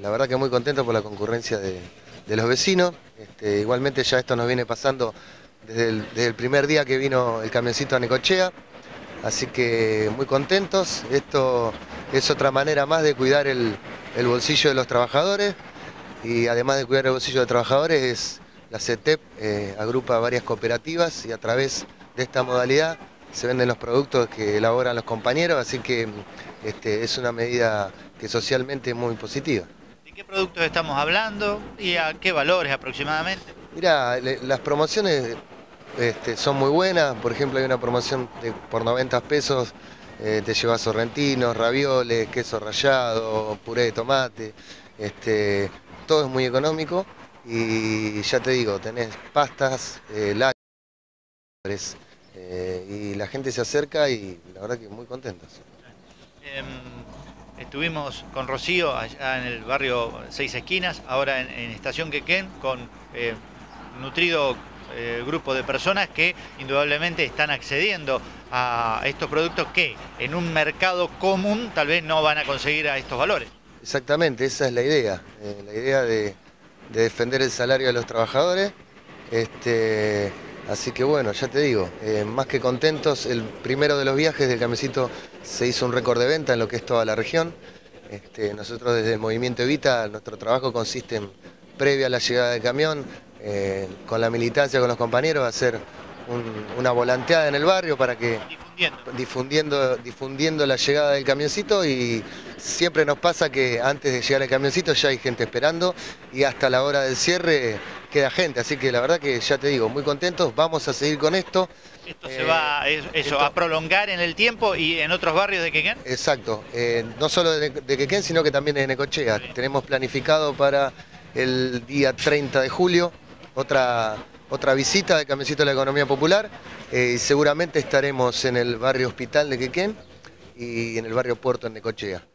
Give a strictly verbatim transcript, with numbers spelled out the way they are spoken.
la verdad que muy contento por la concurrencia de, de los vecinos. Este, igualmente ya esto nos viene pasando desde el, desde el primer día que vino el camioncito a Necochea, así que muy contentos. Esto es otra manera más de cuidar el, el bolsillo de los trabajadores, y además de cuidar el bolsillo de los trabajadores, es, la CETEP eh, agrupa varias cooperativas y a través de esta modalidad se venden los productos que elaboran los compañeros, así que este, es una medida que socialmente es muy positiva. ¿De qué productos estamos hablando y a qué valores aproximadamente? Mira, las promociones este, son muy buenas. Por ejemplo, hay una promoción de, por noventa pesos, eh, te llevas sorrentinos, ravioles, queso rallado, puré de tomate, este, todo es muy económico y ya te digo, tenés pastas, eh, lácteos, eh, y la gente se acerca y la verdad que muy contentos. Eh, estuvimos con Rocío allá en el barrio Seis Esquinas, ahora en, en Estación Quequén, con eh, nutrido eh, grupo de personas que indudablemente están accediendo a estos productos que en un mercado común tal vez no van a conseguir a estos valores. Exactamente, esa es la idea, eh, la idea de, de defender el salario de los trabajadores. Este, así que bueno, ya te digo, eh, más que contentos. El primero de los viajes del camioncito se hizo un récord de venta en lo que es toda la región. Este, nosotros desde el Movimiento Evita, nuestro trabajo consiste en, previa a la llegada del camión, eh, con la militancia, con los compañeros, hacer un, una volanteada en el barrio para que... Difundiendo. Difundiendo, difundiendo la llegada del camioncito, y siempre nos pasa que antes de llegar al camioncito ya hay gente esperando y hasta la hora del cierre queda gente, así que la verdad que ya te digo, muy contentos, vamos a seguir con esto. Esto eh, se va eso, esto, a prolongar en el tiempo y en otros barrios de Quequén. Exacto, eh, no solo de, de Quequén, sino que también de Necochea. Tenemos planificado para el día treinta de julio otra... otra visita del camioncito de la economía popular, eh, y seguramente estaremos en el barrio Hospital de Quequén y en el barrio Puerto en Necochea.